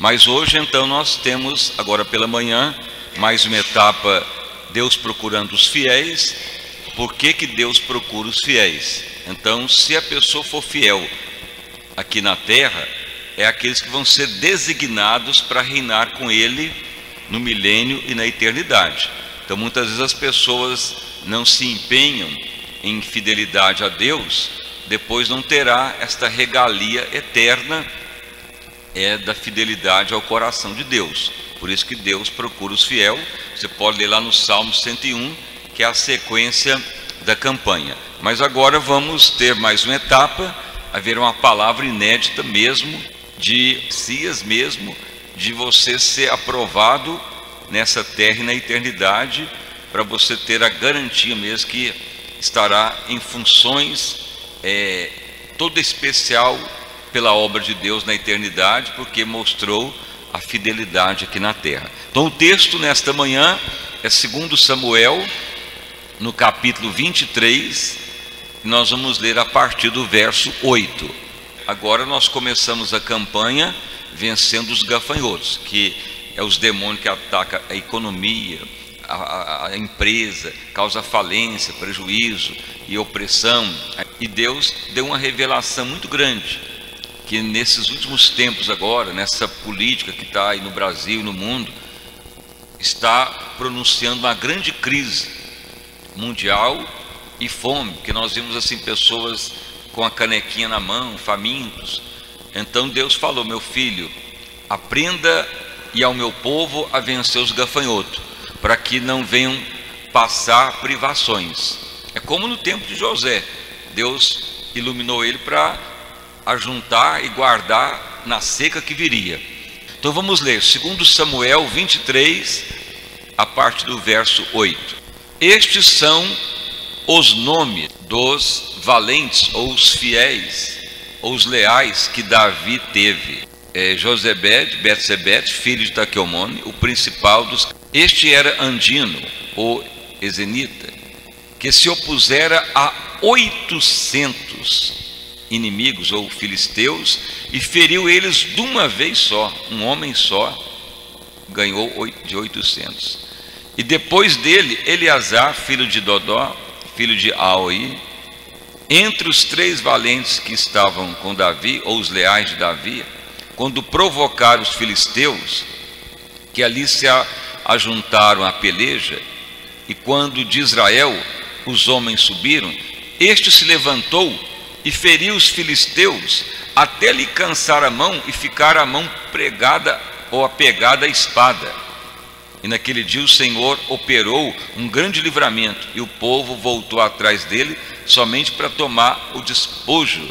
Mas hoje então nós temos, agora pela manhã, mais uma etapa, Deus procurando os fiéis. Por que que Deus procura os fiéis? Então, se a pessoa for fiel aqui na terra, é aqueles que vão ser designados para reinar com Ele no milênio e na eternidade. Então, muitas vezes as pessoas não se empenham em fidelidade a Deus, depois não terá esta regalia eterna da fidelidade ao coração de Deus. Por isso que Deus procura os fiéis. Você pode ler lá no Salmo 101, que é a sequência da campanha. Mas agora vamos ter mais uma etapa, haver uma palavra inédita mesmo, de Messias mesmo, de você ser aprovado nessa terra e na eternidade, para você ter a garantia mesmo que estará em funções toda especial pela obra de Deus na eternidade, porque mostrou a fidelidade aqui na terra. Então o texto nesta manhã é 2 Samuel, no capítulo 23, nós vamos ler a partir do verso 8. Agora nós começamos a campanha vencendo os gafanhotos, que é os demônios que atacam a economia, a empresa, causa falência, prejuízo e opressão. E Deus deu uma revelação muito grande, que nesses últimos tempos agora, nessa política que está aí no Brasil e no mundo, está pronunciando uma grande crise mundial e fome, porque nós vimos assim pessoas com a canequinha na mão, famintos. Então Deus falou: meu filho, aprenda e ao meu povo a vencer os gafanhotos, para que não venham passar privações. É como no tempo de José, Deus iluminou ele para ajuntar e guardar na seca que viria. Então vamos ler 2 Samuel 23, a partir do verso 8. Estes são os nomes dos valentes, ou os fiéis, ou os leais que Davi teve. Josebed, Betsebete, filho de Taqueomone, o principal dos... Este era Andino, o Ezenita, que se opusera a 800 inimigos, ou filisteus, e feriu eles de uma vez só. Um homem só ganhou de 800. E depois dele, Eleazar, filho de Dodó, filho de Aoi, entre os 3 valentes que estavam com Davi, ou os leais de Davi, quando provocaram os filisteus, que ali se ajuntaram à peleja, e quando de Israel os homens subiram, este se levantou e feriu os filisteus, até lhe cansar a mão e ficar a mão pregada ou apegada à espada. E naquele dia o Senhor operou um grande livramento, e o povo voltou atrás dele somente para tomar o despojo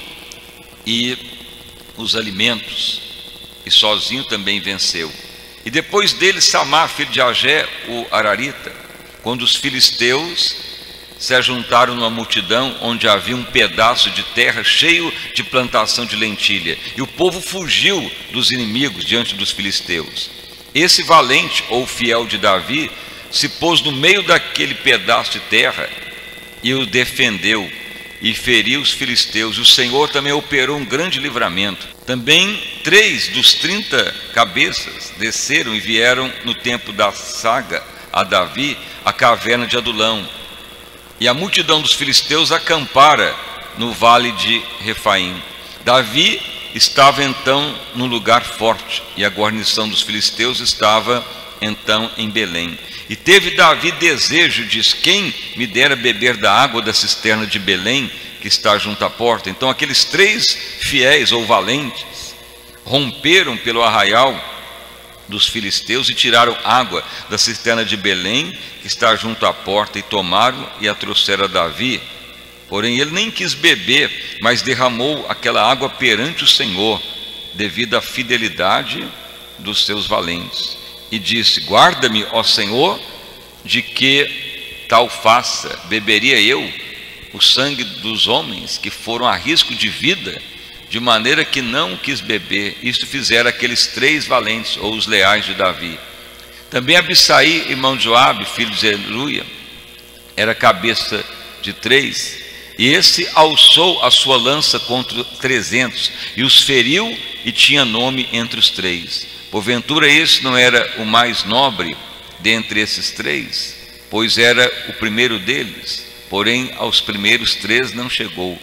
e os alimentos, e sozinho também venceu. E depois dele Samar, filho de Agé, o Ararita, quando os filisteus se ajuntaram numa multidão onde havia um pedaço de terra cheio de plantação de lentilha, e o povo fugiu dos inimigos diante dos filisteus. Esse valente ou fiel de Davi se pôs no meio daquele pedaço de terra e o defendeu e feriu os filisteus. O Senhor também operou um grande livramento. Também 3 dos 30 cabeças desceram e vieram no tempo da saga a Davi à caverna de Adulão. E a multidão dos filisteus acampara no vale de Refaim. Davi estava então num lugar forte, e a guarnição dos filisteus estava então em Belém. E teve Davi desejo, diz: quem me dera beber da água da cisterna de Belém, que está junto à porta? Então aqueles 3 fiéis ou valentes romperam pelo arraial dos filisteus e tiraram água da cisterna de Belém, que está junto à porta, e tomaram e a trouxeram a Davi. Porém ele nem quis beber, mas derramou aquela água perante o Senhor, devido à fidelidade dos seus valentes. E disse: guarda-me, ó Senhor, de que tal faça. Beberia eu o sangue dos homens que foram a risco de vida, de maneira que não quis beber. Isto fizeram aqueles 3 valentes, ou os leais de Davi. Também Abisai, irmão de Joabe, filho de Zeruia, era cabeça de 3, e esse alçou a sua lança contra 300, e os feriu e tinha nome entre os 3. Porventura esse não era o mais nobre dentre esses 3? Pois era o primeiro deles, porém aos primeiros 3 não chegou.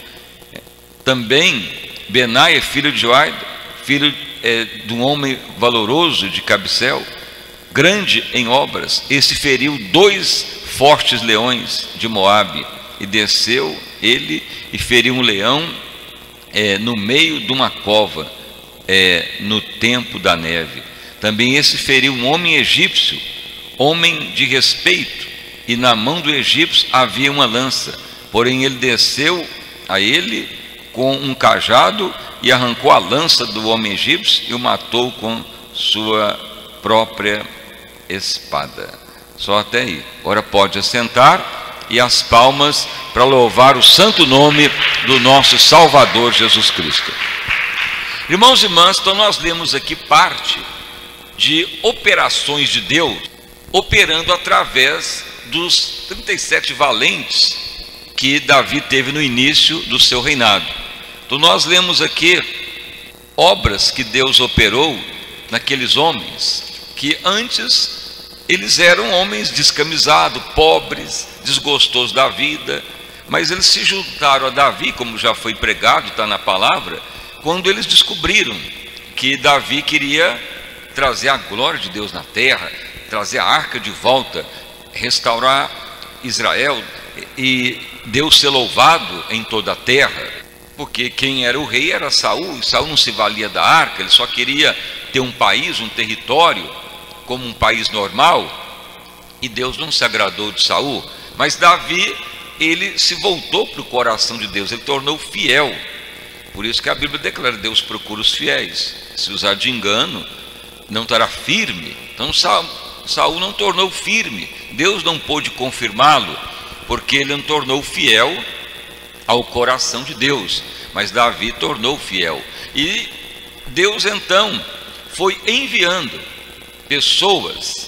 Também Benaia, filho de Joiada, filho de um homem valoroso de Cabsel, grande em obras, esse feriu 2 fortes leões de Moabe, e desceu ele e feriu um leão no meio de uma cova, no tempo da neve. Também esse feriu um homem egípcio, homem de respeito, e na mão do egípcio havia uma lança, porém ele desceu a ele com um cajado e arrancou a lança do homem egípcio e o matou com sua própria espada. Só até aí. Agora pode assentar, e as palmas para louvar o santo nome do nosso Salvador Jesus Cristo. Irmãos e irmãs, então nós lemos aqui parte de operações de Deus operando através dos 37 valentes que Davi teve no início do seu reinado. Então nós lemos aqui obras que Deus operou naqueles homens que antes eles eram homens descamisados, pobres, desgostosos da vida, mas eles se juntaram a Davi, como já foi pregado, está na palavra, quando eles descobriram que Davi queria trazer a glória de Deus na terra, trazer a arca de volta, restaurar Israel e Deus ser louvado em toda a terra, porque quem era o rei era Saul, e Saul não se valia da arca, ele só queria ter um país, um território, como um país normal, e Deus não se agradou de Saul. Mas Davi, ele se voltou para o coração de Deus, ele tornou fiel. Por isso que a Bíblia declara: Deus procura os fiéis, se usar de engano não estará firme. Então Saul não tornou firme, Deus não pôde confirmá-lo, porque ele não tornou fiel ao coração de Deus, mas Davi tornou fiel. E Deus então foi enviando pessoas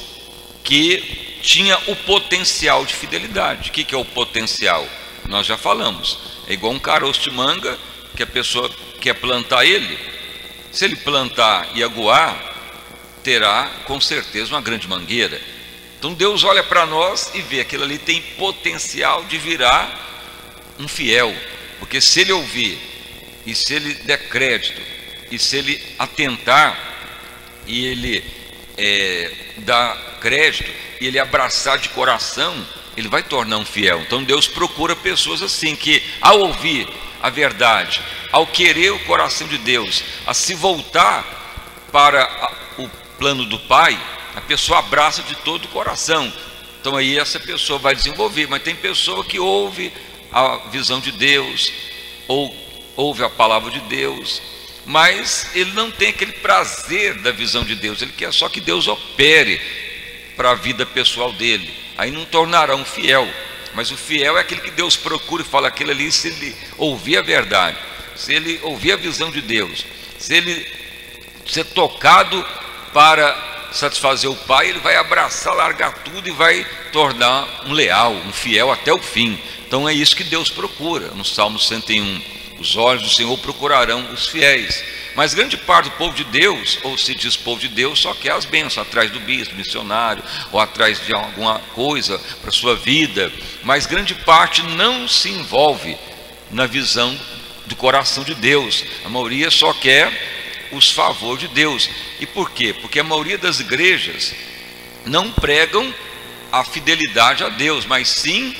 que tinham o potencial de fidelidade. O que é o potencial? Nós já falamos, é igual um caroço de manga que a pessoa quer plantar ele. Se ele plantar e aguar, terá com certeza uma grande mangueira. Então Deus olha para nós e vê aquilo ali tem potencial de virar um fiel, porque se ele ouvir, e se ele der crédito, e se ele atentar, e ele dar crédito, e ele abraçar de coração, ele vai tornar um fiel. Então Deus procura pessoas assim, que ao ouvir a verdade, ao querer o coração de Deus, a se voltar para o plano do Pai, a pessoa abraça de todo o coração. Então aí essa pessoa vai desenvolver. Mas tem pessoa que ouve a visão de Deus, ou ouve a palavra de Deus, mas ele não tem aquele prazer da visão de Deus, ele quer só que Deus opere para a vida pessoal dele. Aí não tornará um fiel. Mas o fiel é aquele que Deus procura e fala: aquele ali, se ele ouvir a verdade, se ele ouvir a visão de Deus, se ele ser tocado para satisfazer o Pai, ele vai abraçar, largar tudo e vai tornar um leal, um fiel até o fim. Então é isso que Deus procura. No Salmo 101, os olhos do Senhor procurarão os fiéis. Mas grande parte do povo de Deus, ou se diz povo de Deus, só quer as bênçãos, atrás do bispo, missionário, ou atrás de alguma coisa para a sua vida. Mas grande parte não se envolve na visão do coração de Deus. A maioria só quer os favores de Deus. E por quê? Porque a maioria das igrejas não pregam a fidelidade a Deus, mas sim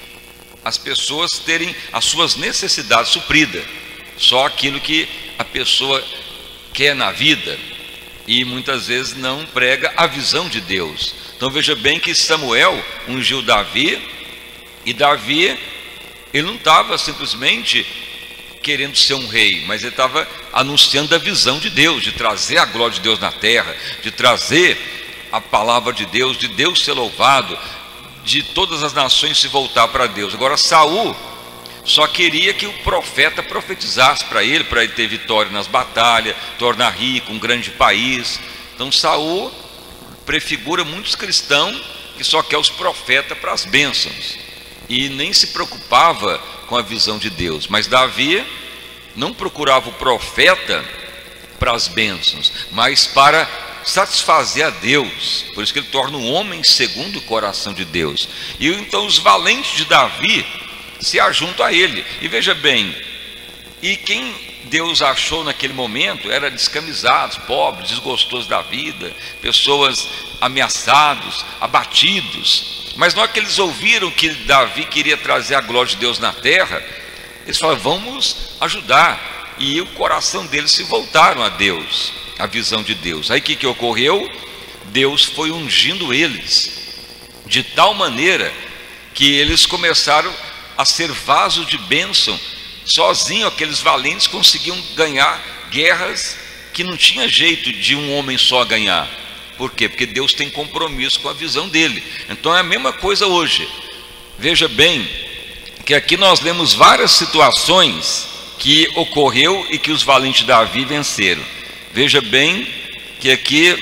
as pessoas terem as suas necessidades supridas, só aquilo que a pessoa quer na vida, e muitas vezes não prega a visão de Deus. Então veja bem que Samuel ungiu Davi, e Davi, ele não estava simplesmente querendo ser um rei, mas ele estava anunciando a visão de Deus, de trazer a glória de Deus na terra, de trazer a palavra de Deus ser louvado, de todas as nações se voltar para Deus. Agora Saul só queria que o profeta profetizasse para ele ter vitória nas batalhas, tornar rico um grande país. Então Saul prefigura muitos cristãos que só quer os profetas para as bênçãos, e nem se preocupava com a visão de Deus. Mas Davi não procurava o profeta para as bênçãos, mas para satisfazer a Deus. Por isso que ele torna um homem segundo o coração de Deus. E então os valentes de Davi se ajuntam a ele. E veja bem, e quem Deus achou naquele momento era descamisados, pobres, desgostosos da vida, pessoas ameaçados, abatidos. Mas na hora que eles ouviram que Davi queria trazer a glória de Deus na terra, eles falaram: vamos ajudar. E o coração deles se voltaram a Deus, a visão de Deus. Aí o que ocorreu? Deus foi ungindo eles de tal maneira que eles começaram a ser vasos de bênção. Sozinho aqueles valentes conseguiam ganhar guerras que não tinha jeito de um homem só ganhar. Por quê? Porque Deus tem compromisso com a visão dele. Então é a mesma coisa hoje. Veja bem que aqui nós lemos várias situações que ocorreu e que os valentes de Davi venceram. Veja bem que aqui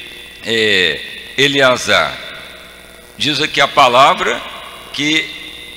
Eleazar diz aqui a palavra que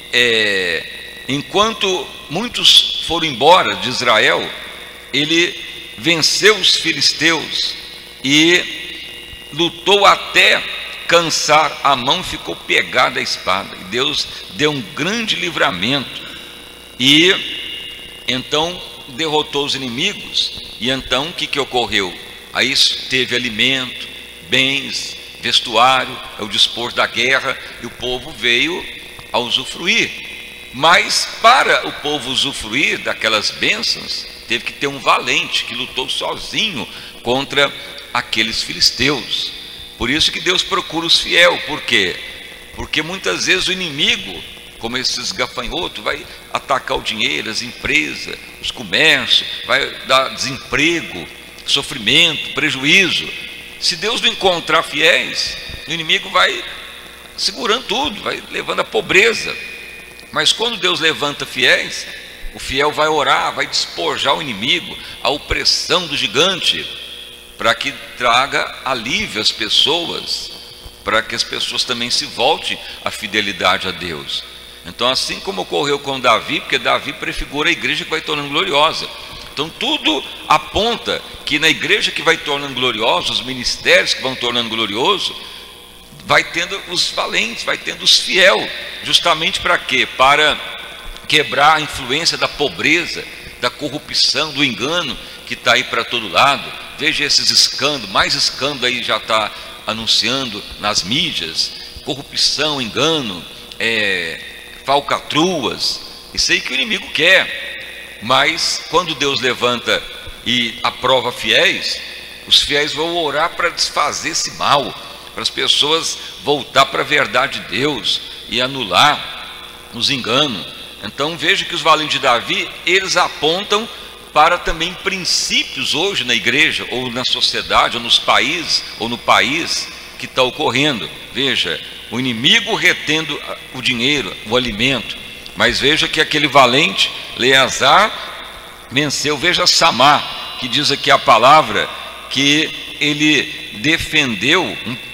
enquanto muitos foram embora de Israel, ele venceu os filisteus e lutou até cansar a mão, ficou pegada a espada, e Deus deu um grande livramento, e então derrotou os inimigos. E então o que ocorreu? Aí teve alimento, bens, vestuário, é o dispor da guerra, e o povo veio a usufruir. Mas para o povo usufruir daquelas bênçãos, teve que ter um valente que lutou sozinho contra aqueles filisteus. Por isso que Deus procura os fiéis. Por quê? Porque muitas vezes o inimigo, como esses gafanhotos, vai atacar o dinheiro, as empresas, os comércios, vai dar desemprego, sofrimento, prejuízo. Se Deus não encontrar fiéis, o inimigo vai segurando tudo, vai levando a pobreza. Mas quando Deus levanta fiéis, o fiel vai orar, vai despojar o inimigo, a opressão do gigante, para que traga alívio às pessoas, para que as pessoas também se voltem à fidelidade a Deus. Então, assim como ocorreu com Davi, porque Davi prefigura a igreja que vai tornando gloriosa. Então tudo aponta que na igreja que vai tornando gloriosa, os ministérios que vão tornando glorioso, vai tendo os valentes, vai tendo os fiéis. Justamente para quê? Para quebrar a influência da pobreza, da corrupção, do engano que está aí para todo lado. Veja esses escândalos, mais escândalo aí já está anunciando nas mídias, corrupção, engano, falcatruas, isso aí que o inimigo quer. Mas quando Deus levanta e aprova fiéis, os fiéis vão orar para desfazer esse mal, para as pessoas voltar para a verdade de Deus e anular os enganos. Então veja que os valentes de Davi, eles apontam para também princípios hoje na igreja, ou na sociedade, ou nos países, ou no país que está ocorrendo. Veja, o inimigo retendo o dinheiro, o alimento. Mas veja que aquele valente, Eleazar, venceu. Veja Samar, que diz aqui a palavra, que ele defendeu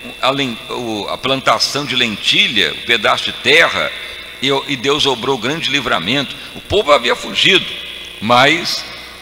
a plantação de lentilha, um pedaço de terra, e Deus obrou grande livramento. O povo havia fugido, mas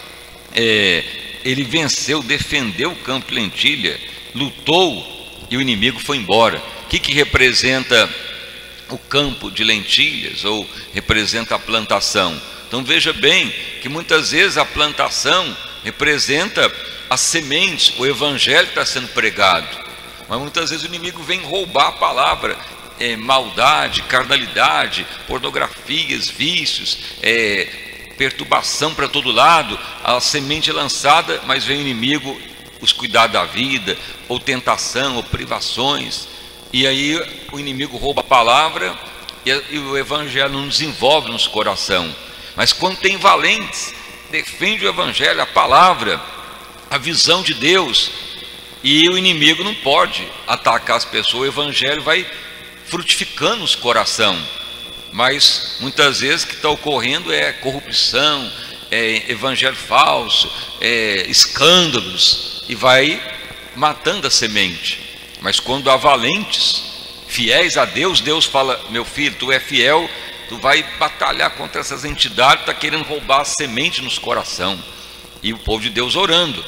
ele venceu, defendeu o campo de lentilha, lutou, e o inimigo foi embora. O que representa o campo de lentilhas, ou representa a plantação? Então veja bem que muitas vezes a plantação representa as sementes, o evangelho está sendo pregado, mas muitas vezes o inimigo vem roubar a palavra, maldade, carnalidade, pornografias, vícios, perturbação para todo lado. A semente é lançada, mas vem o inimigo, os cuidados da vida, ou tentação, ou privações, e aí o inimigo rouba a palavra, e o evangelho não desenvolve no coração. Mas quando tem valentes, defende o evangelho, a palavra, a visão de Deus, e o inimigo não pode atacar as pessoas. O evangelho vai frutificando nos coração. Mas muitas vezes o que está ocorrendo é corrupção, evangelho falso, escândalos, e vai matando a semente. Mas quando há valentes, fiéis a Deus, Deus fala: meu filho, tu é fiel, tu vai batalhar contra essas entidades que estão querendo roubar a semente nos coração. E o povo de Deus orando.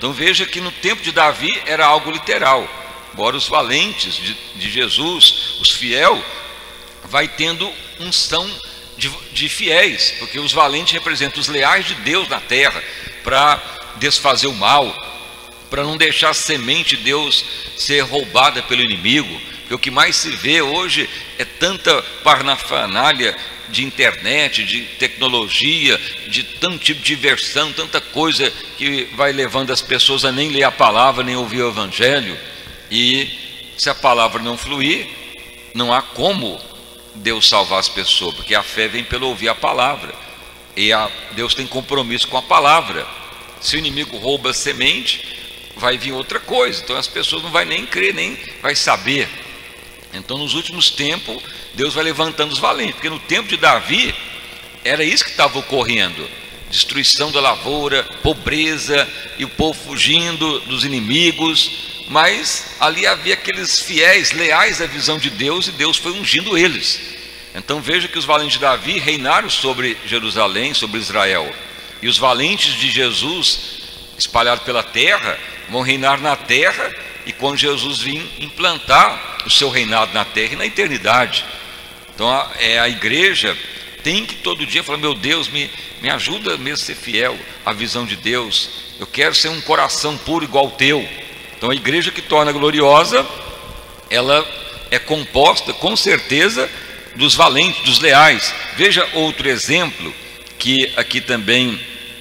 Então veja que no tempo de Davi era algo literal. Embora os valentes de Jesus, os fiéis, vai tendo unção de fiéis, porque os valentes representam os leais de Deus na terra, para desfazer o mal, para não deixar a semente de Deus ser roubada pelo inimigo. Porque o que mais se vê hoje é tanta parnafanália de internet, de tecnologia, de tanto tipo de diversão, tanta coisa que vai levando as pessoas a nem ler a palavra, nem ouvir o evangelho. E se a palavra não fluir, não há como Deus salvar as pessoas, porque a fé vem pelo ouvir a palavra, e Deus tem compromisso com a palavra. Se o inimigo rouba a semente, vai vir outra coisa, então as pessoas não vão nem crer, nem vai saber. Então nos últimos tempos Deus vai levantando os valentes, porque no tempo de Davi era isso que estava ocorrendo: destruição da lavoura, pobreza, e o povo fugindo dos inimigos. Mas ali havia aqueles fiéis, leais à visão de Deus, e Deus foi ungindo eles. Então veja que os valentes de Davi reinaram sobre Jerusalém, sobre Israel, e os valentes de Jesus, espalhados pela terra, vão reinar na terra, e quando Jesus vir implantar o seu reinado na terra e na eternidade. Então a igreja tem que todo dia falar: meu Deus, me ajuda mesmo a ser fiel à visão de Deus, eu quero ser um coração puro igual ao teu. Então a igreja que torna gloriosa, ela é composta com certeza dos valentes, dos leais. Veja outro exemplo que aqui também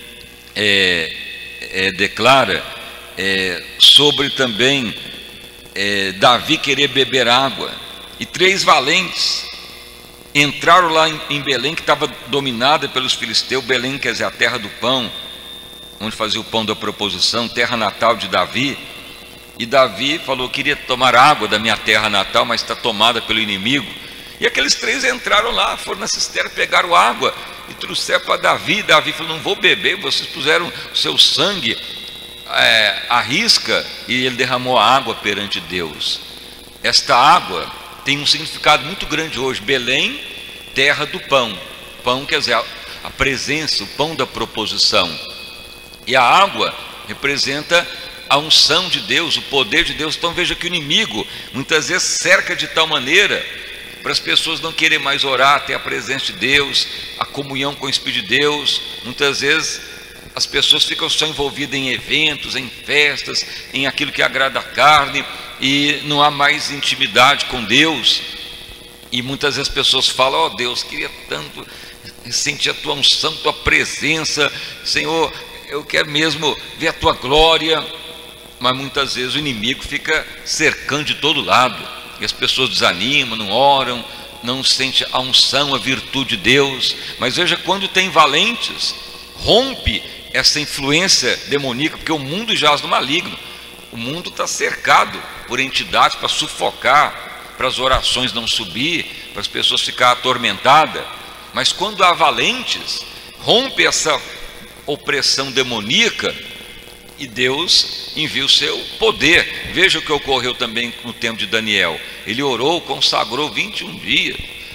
declara sobre também Davi querer beber água. E 3 valentes entraram lá em Belém, que estava dominada pelos filisteus. Belém quer dizer a terra do pão, onde fazia o pão da proposição, terra natal de Davi. E Davi falou: queria tomar água da minha terra natal, mas está tomada pelo inimigo. E aqueles 3 entraram lá, foram na cisterna, pegaram água e trouxeram para Davi. Davi falou: não vou beber, vocês puseram o seu sangue à risca. E ele derramou a água perante Deus. Esta água tem um significado muito grande hoje. Belém, terra do pão. Pão quer dizer a presença, o pão da proposição. E a água representa a unção de Deus, o poder de Deus. Então veja que o inimigo muitas vezes cerca de tal maneira para as pessoas não querem mais orar, ter a presença de Deus, a comunhão com o Espírito de Deus. Muitas vezes as pessoas ficam só envolvidas em eventos, em festas, em aquilo que agrada a carne, e não há mais intimidade com Deus. E muitas vezes as pessoas falam: ó Deus, queria tanto sentir a tua unção, tua presença, Senhor, eu quero mesmo ver a tua glória. Mas muitas vezes o inimigo fica cercando de todo lado, e as pessoas desanimam, não oram, não sentem a unção, a virtude de Deus. Mas veja, quando tem valentes, rompe essa influência demoníaca, porque o mundo jaz no maligno. O mundo está cercado por entidades para sufocar, para as orações não subir, para as pessoas ficarem atormentadas. Mas quando há valentes, rompe essa opressão demoníaca, e Deus envia o seu poder. Veja o que ocorreu também no tempo de Daniel. Ele orou, consagrou 21 dias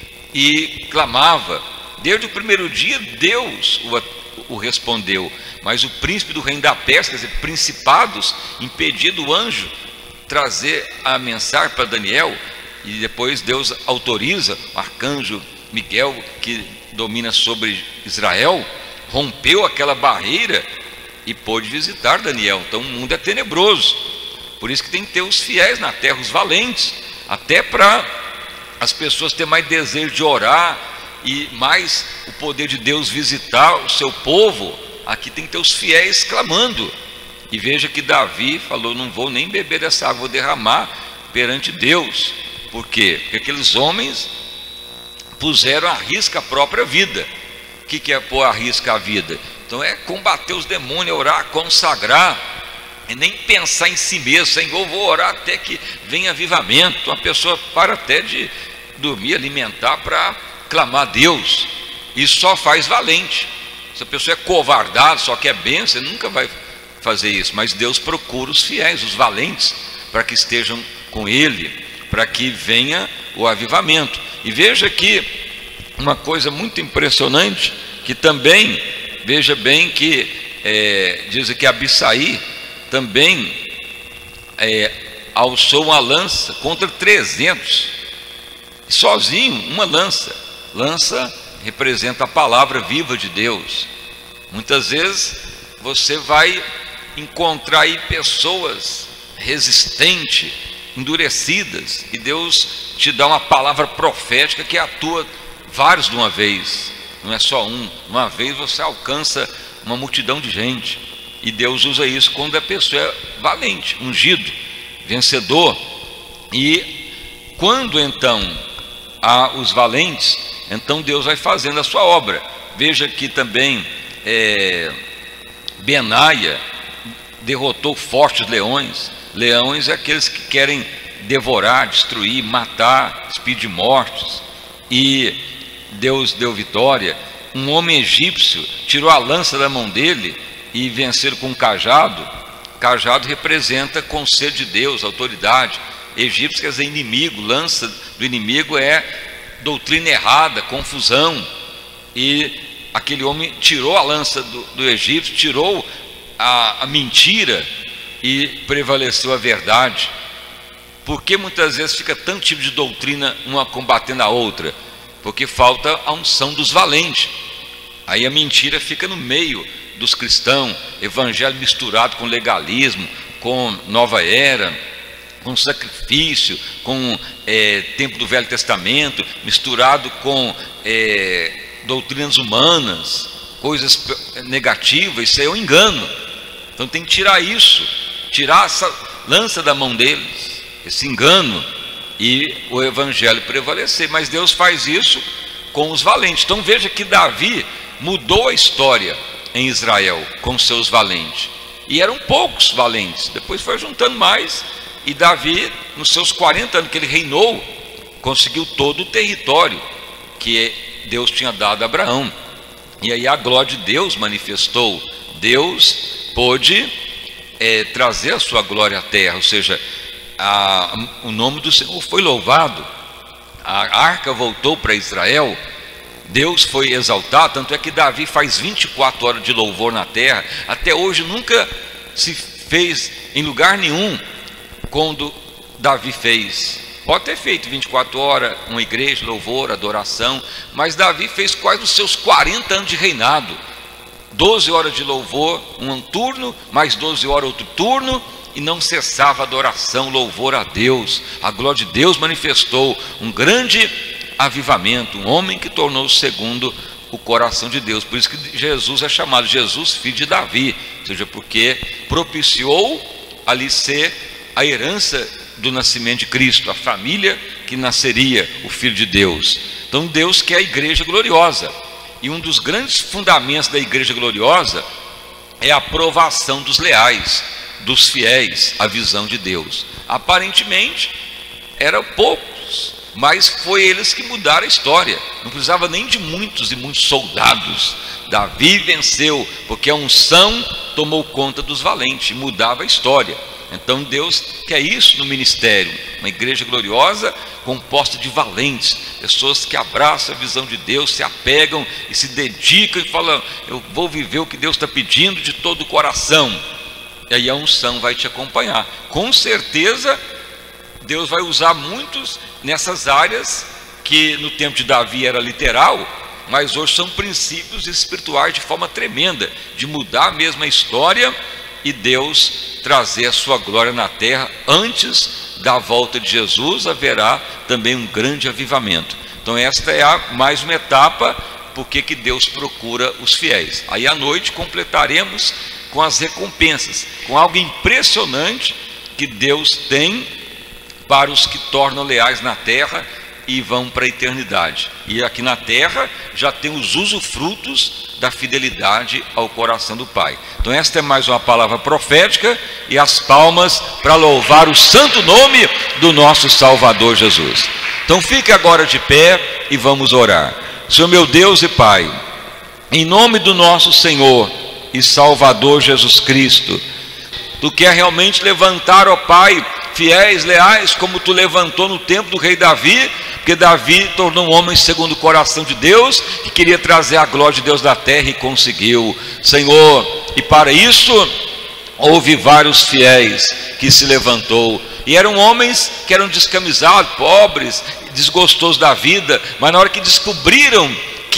e clamava. Desde o primeiro dia Deus o respondeu. Mas o príncipe do reino da Pérsia, quer dizer, principados, impediu o anjo trazer a mensagem para Daniel. E depois Deus autoriza o arcanjo Miguel, que domina sobre Israel, rompeu aquela barreira e pôde visitar Daniel. Então o mundo é tenebroso, por isso que tem que ter os fiéis na terra, os valentes, até para as pessoas terem mais desejo de orar e mais o poder de Deus visitar o seu povo. Aqui tem que ter os fiéis clamando. E veja que Davi falou: não vou nem beber dessa água, vou derramar perante Deus. Por quê? Porque aqueles homens puseram à risca a própria vida. O que é pôr à risca a vida? Então é combater os demônios, orar, consagrar, e nem pensar em si mesmo: Senhor, vou orar até que venha avivamento. Uma pessoa para até de dormir, alimentar, para clamar a Deus. Isso só faz valente. Se a pessoa é covardada, só quer bênção, nunca vai fazer isso. Mas Deus procura os fiéis, os valentes, para que estejam com Ele, para que venha o avivamento. E veja que uma coisa muito impressionante, que também, veja bem que diz que Abisai, também alçou uma lança contra 300, sozinho, uma lança. Lança representa a palavra viva de Deus. Muitas vezes você vai encontrar aí pessoas resistentes, endurecidas, e Deus te dá uma palavra profética que atua vários de uma vez, não é só um. Uma vez você alcança uma multidão de gente, e Deus usa isso quando a pessoa é valente, ungido, vencedor. E quando então há os valentes, então Deus vai fazendo a sua obra. Veja que também Benaia derrotou fortes leões. Leões é aqueles que querem devorar, destruir, matar, expedir mortes, e Deus deu vitória. Um homem egípcio tirou a lança da mão dele e venceram com um cajado. Cajado representa conselho de Deus, autoridade. Egípcio quer dizer inimigo, lança do inimigo é doutrina errada, confusão. E aquele homem tirou a lança do egípcio, tirou a mentira e prevaleceu a verdade. Porque muitas vezes fica tanto tipo de doutrina, uma combatendo a outra? Porque falta a unção dos valentes. Aí a mentira fica no meio dos cristãos, evangelho misturado com legalismo, com nova era, com sacrifício, com tempo do Velho Testamento, misturado com doutrinas humanas, coisas negativas. Isso aí é um engano. Então tem que tirar isso, tirar essa lança da mão deles, esse engano, e o evangelho prevalecer. Mas Deus faz isso com os valentes. Então veja que Davi mudou a história em Israel com seus valentes, e eram poucos valentes, depois foi juntando mais, e Davi, nos seus 40 anos que ele reinou, conseguiu todo o território que Deus tinha dado a Abraão. E aí a glória de Deus manifestou. Deus pôde trazer a sua glória à terra, ou seja, o nome do Senhor foi louvado, a arca voltou para Israel, Deus foi exaltado. Tanto é que Davi faz 24 horas de louvor na terra. Até hoje nunca se fez em lugar nenhum quando Davi fez. Pode ter feito 24 horas, uma igreja, louvor, adoração, mas Davi fez quase os seus 40 anos de reinado. 12 horas de louvor, um turno, mais 12 horas outro turno, e não cessava a adoração, louvor a Deus. A glória de Deus manifestou um grande avivamento, um homem que tornou-se segundo o coração de Deus. Por isso que Jesus é chamado Jesus, filho de Davi, ou seja, porque propiciou ali ser a herança do nascimento de Cristo, a família que nasceria o Filho de Deus. Então Deus quer a igreja gloriosa, e um dos grandes fundamentos da igreja gloriosa é a aprovação dos leais, dos fiéis à visão de Deus. Aparentemente eram poucos, mas foi eles que mudaram a história. Não precisava nem de muitos e muitos soldados. Davi venceu, porque a unção tomou conta dos valentes, mudava a história. Então Deus quer isso no ministério, uma igreja gloriosa composta de valentes, pessoas que abraçam a visão de Deus, se apegam e se dedicam e falam: eu vou viver o que Deus está pedindo de todo o coração. E aí a unção vai te acompanhar. Com certeza Deus vai usar muitos nessas áreas que no tempo de Davi era literal, mas hoje são princípios espirituais de forma tremenda, de mudar mesmo a história e Deus trazer a sua glória na terra. Antes da volta de Jesus haverá também um grande avivamento. Então esta é mais uma etapa, porque que Deus procura os fiéis. Aí à noite completaremos com as recompensas, com algo impressionante que Deus tem para os que tornam leais na terra e vão para a eternidade. E aqui na terra já tem os usufrutos da fidelidade ao coração do Pai. Então esta é mais uma palavra profética, e as palmas para louvar o santo nome do nosso Salvador Jesus. Então fique agora de pé e vamos orar. Senhor meu Deus e Pai, em nome do nosso Senhor e Salvador Jesus Cristo, Tu quer realmente levantar, ó Pai, fiéis, leais, como Tu levantou no tempo do rei Davi, porque Davi tornou um homem segundo o coração de Deus, que queria trazer a glória de Deus da terra, e conseguiu, Senhor. E para isso houve vários fiéis que se levantou, e eram homens que eram descamisados, pobres, desgostosos da vida, mas na hora que descobriram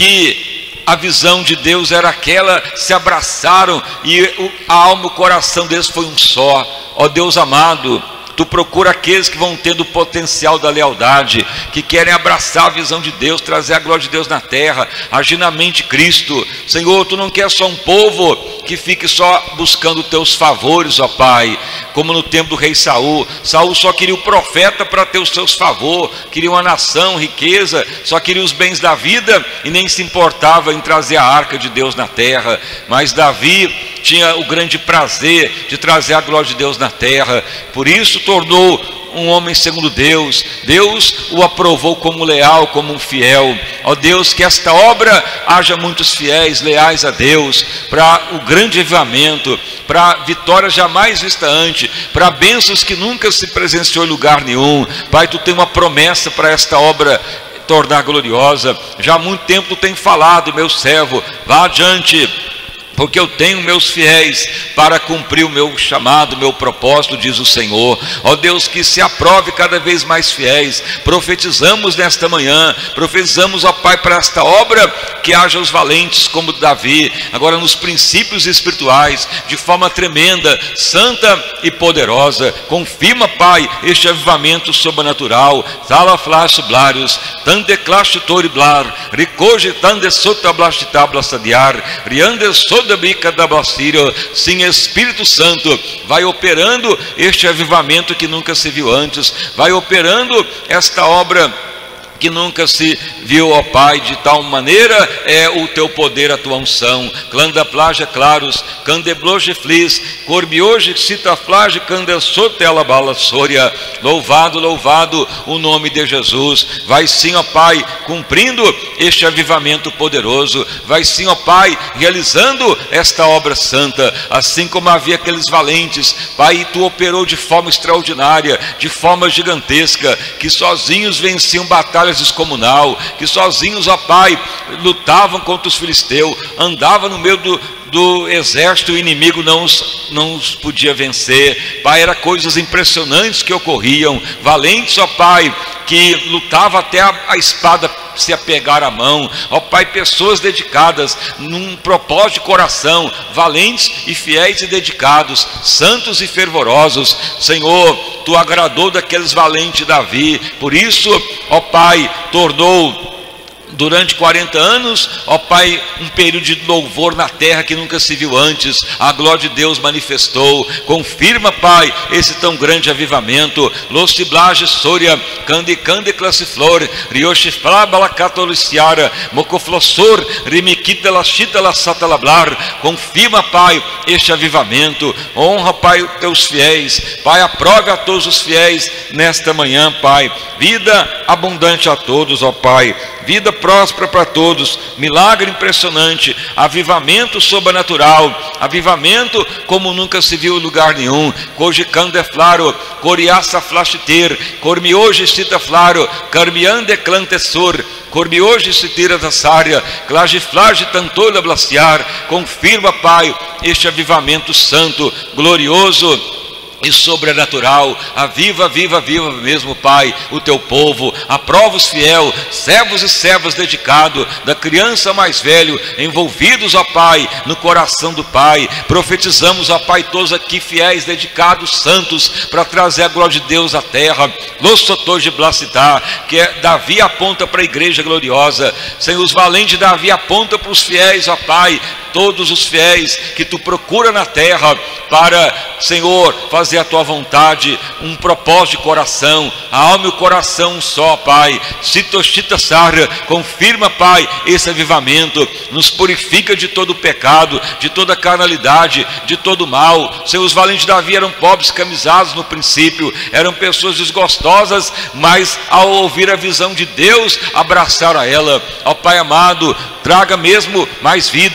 que a visão de Deus era aquela, se abraçaram, e a alma e o coração deles foi um só. Ó Deus amado, Tu procura aqueles que vão tendo o potencial da lealdade, que querem abraçar a visão de Deus, trazer a glória de Deus na terra, agir na mente de Cristo. Senhor, Tu não quer só um povo que fique só buscando Teus favores, ó Pai, como no tempo do rei Saul. Saul só queria o profeta para ter os seus favores, queria uma nação, riqueza, só queria os bens da vida e nem se importava em trazer a arca de Deus na terra. Mas Davi tinha o grande prazer de trazer a glória de Deus na terra, por isso tornou um homem segundo Deus. Deus o aprovou como leal, como um fiel. Ó Deus, que esta obra haja muitos fiéis, leais a Deus, para o grande avivamento, para vitória jamais vista antes, para bênçãos que nunca se presenciou em lugar nenhum. Pai, Tu tem uma promessa para esta obra tornar gloriosa. Já há muito tempo Tu tem falado, meu servo, vá adiante, porque eu tenho meus fiéis para cumprir o meu chamado, o meu propósito, diz o Senhor. Ó Deus, que se aprove cada vez mais fiéis. Profetizamos nesta manhã, profetizamos, ó Pai, para esta obra, que haja os valentes como Davi, agora nos princípios espirituais, de forma tremenda, santa e poderosa. Confirma, Pai, este avivamento sobrenatural. Tala flash blarius, tande clash toriblar, ricoge tande sota blastitabla sadiar, riande sota da bica da Basíria. Sim, Espírito Santo, vai operando este avivamento que nunca se viu antes, vai operando esta obra que nunca se viu, ó Pai, de tal maneira é o Teu poder, a Tua unção. Clando plaja claros, candebloge flis, corbioge cita flage, candesotela bala soria. Louvado, louvado o nome de Jesus. Vai sim, ó Pai, cumprindo este avivamento poderoso. Vai sim, ó Pai, realizando esta obra santa, assim como havia aqueles valentes, Pai, Tu operou de forma extraordinária, de forma gigantesca, que sozinhos venciam batalhas descomunal, que sozinhos, ó Pai, lutavam contra os filisteus, andavam no meio do exército, o inimigo não os podia vencer. Pai, eram coisas impressionantes que ocorriam, valentes, ó Pai, que lutavam até a espada se apegar à mão. Ó Pai, pessoas dedicadas num propósito de coração, valentes e fiéis e dedicados, santos e fervorosos. Senhor, Tu agradou daqueles valentes Davi, por isso, ó Pai, tornou durante 40 anos, ó Pai, um período de louvor na terra que nunca se viu antes. A glória de Deus manifestou. Confirma, Pai, esse tão grande avivamento. Lociblage soria, cande classiflor, riochiflabala catoliciara, mocoflossor, rimiquita la chita la satalablar. Confirma, Pai, este avivamento. Honra, Pai, os Teus fiéis. Pai, aprove a todos os fiéis nesta manhã, Pai. Vida abundante a todos, ó Pai. Vida próspera para todos, milagre impressionante, avivamento sobrenatural, avivamento como nunca se viu em lugar nenhum. Cogicando é flaro, coriaça flashter, cormioge cita flaro, carmiande clantessor, cormioge citira da sária, clagiflage tantola blaciar. Confirma, Pai, este avivamento santo, glorioso e sobrenatural. Aviva, aviva, aviva mesmo, Pai, o Teu povo. Aprova os fiel, servos e servas dedicados, da criança mais velho, envolvidos, ó Pai, no coração do Pai. Profetizamos, ó Pai, todos aqui fiéis, dedicados, santos, para trazer a glória de Deus à terra. Lossotoge blacitá, que é Davi aponta para a igreja gloriosa. Senhor, os valentes de Davi aponta para os fiéis, ó Pai, todos os fiéis que Tu procura na terra para, Senhor, fazer a Tua vontade, um propósito de coração, a alma e o coração um só, Pai. Citochita sarra, confirma, Pai, esse avivamento, nos purifica de todo o pecado, de toda a carnalidade, de todo o mal. Senhor, os valentes de Davi eram pobres, camisados no princípio, eram pessoas desgostosas, mas ao ouvir a visão de Deus, abraçaram a ela. Ó Pai amado, traga mesmo mais vidas,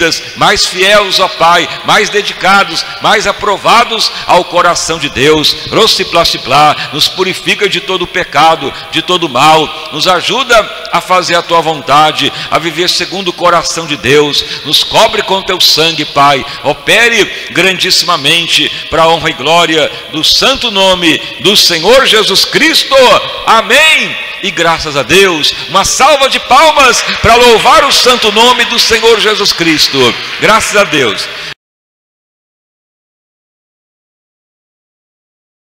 mais fiéis, ó Pai, mais dedicados, mais aprovados ao coração de Deus. Nos purifica de todo pecado, de todo mal, nos ajuda a fazer a tua vontade, a viver segundo o coração de Deus. Nos cobre com teu sangue, Pai. Opere grandissimamente para a honra e glória do santo nome do Senhor Jesus Cristo. Amém. E graças a Deus, uma salva de palmas para louvar o santo nome do Senhor Jesus Cristo. Graças a Deus.